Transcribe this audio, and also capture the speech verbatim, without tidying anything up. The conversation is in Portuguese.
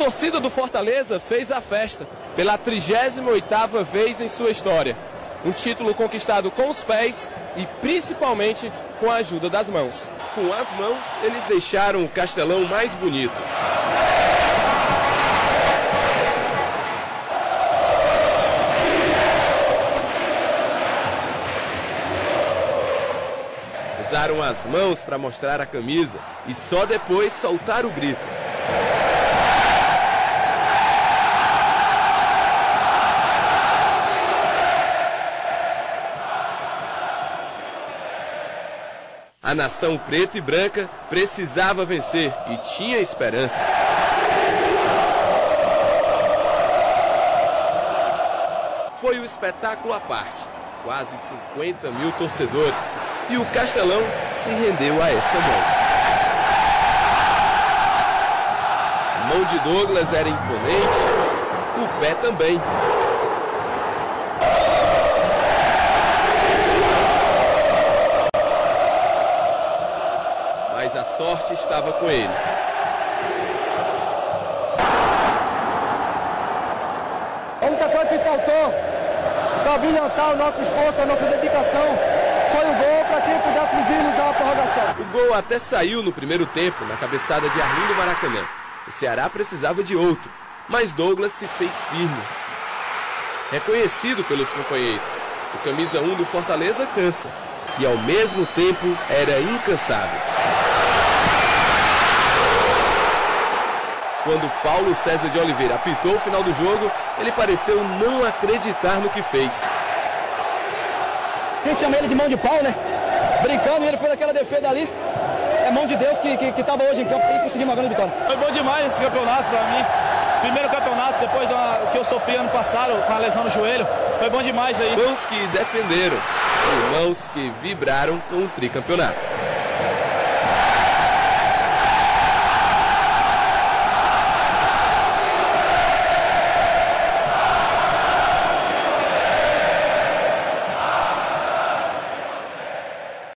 torcida do Fortaleza fez a festa pela trigésima oitava vez em sua história. Um título conquistado com os pés e principalmente com a ajuda das mãos. Com as mãos, eles deixaram o Castelão mais bonito. Usaram as mãos para mostrar a camisa e só depois soltar o grito. A nação preta e branca precisava vencer e tinha esperança. Foi um espetáculo à parte, quase cinquenta mil torcedores, e o Castelão se rendeu a essa mão. A mão de Douglas era imponente, o pé também. Mas a sorte estava com ele. A única coisa que faltou para brilhantar o nosso esforço, a nossa dedicação, foi o gol para que pudéssemos ir usar a prorrogação. O gol até saiu no primeiro tempo, na cabeçada de Arlindo Maracanã. O Ceará precisava de outro, mas Douglas se fez firme. Reconhecido pelos companheiros, o camisa um do Fortaleza cansa e ao mesmo tempo era incansável. Quando Paulo César de Oliveira apitou o final do jogo, ele pareceu não acreditar no que fez. A gente chama ele de mão de pau, né? Brincando, e ele fez aquela defesa ali. É mão de Deus que estava hoje em campo e conseguimos uma grande vitória. Foi bom demais esse campeonato para mim. Primeiro campeonato, depois do que eu sofri ano passado com a lesão no joelho. Foi bom demais aí. Mãos que defenderam, e mãos que vibraram com o tricampeonato.